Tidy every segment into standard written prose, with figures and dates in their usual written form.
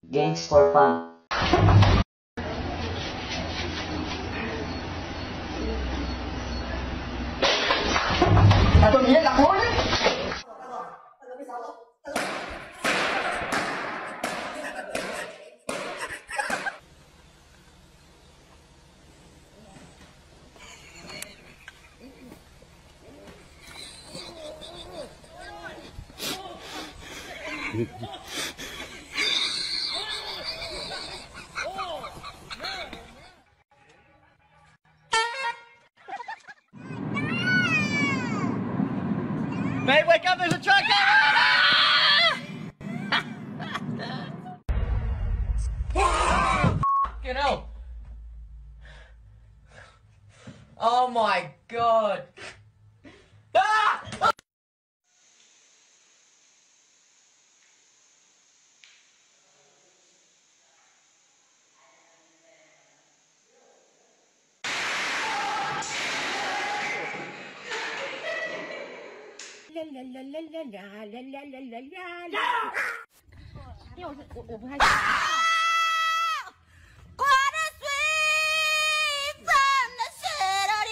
Games for fun. Tôi nghĩ là khó đấy. Mate, wake up, there's a truck coming! Fucking hell. Oh my god. Ah! La la la la la la la la la la la。因为我不太。挂着水分的雪里。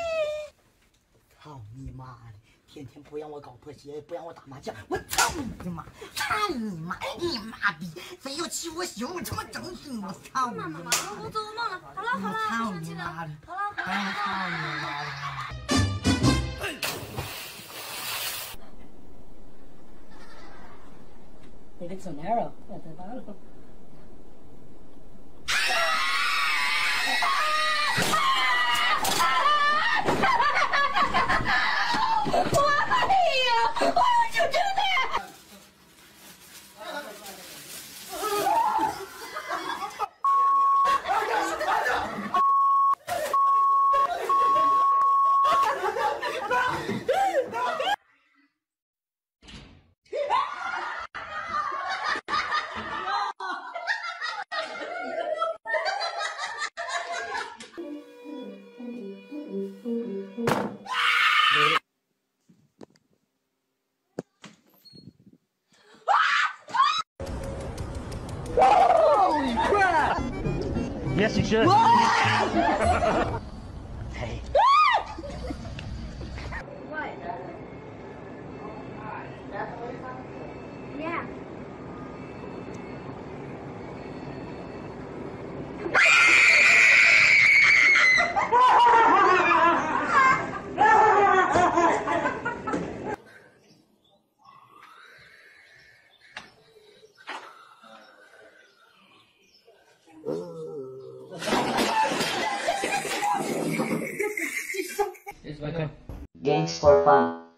操你妈的！天天不让我搞破鞋，不让我打麻将，我操你的妈！操你妈！你妈逼！非要欺负我媳妇，我他妈整死你！我操你妈！ 我做梦了。好了好了， 操你妈的！ 好了好了。 操你妈的！ If it's a narrow, at the bottom. Why would you do that? Holy crap! Yes, you should. Hey. What? Yeah. Games for fun.